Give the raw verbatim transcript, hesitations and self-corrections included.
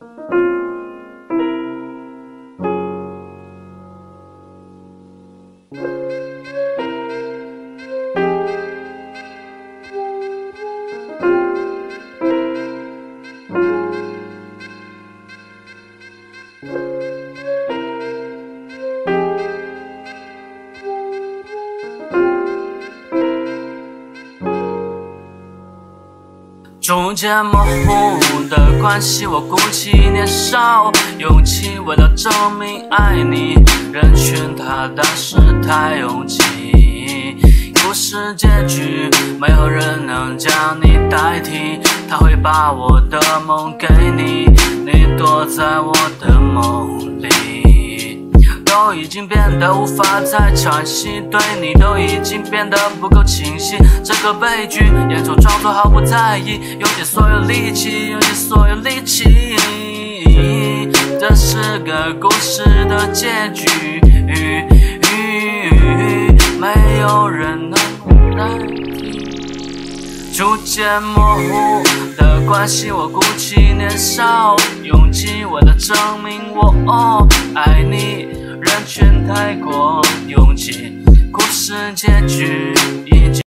逐渐模糊的关系，我鼓起年少勇气，为了证明爱你，人群它但是太拥挤。故事结局，没有人能将你代替，他会把我的梦给你，你躲在我的梦里。都已经变得无法再喘息，对你都已经变得不够清晰。这个悲剧演出装作毫不在意，用尽所有力气，用尽所有力气。这是个故事的结局，没有人能代替。逐渐模糊的关系，我鼓起年少勇气，为了证明我、哦、爱你。人群太过拥挤，故事结局已经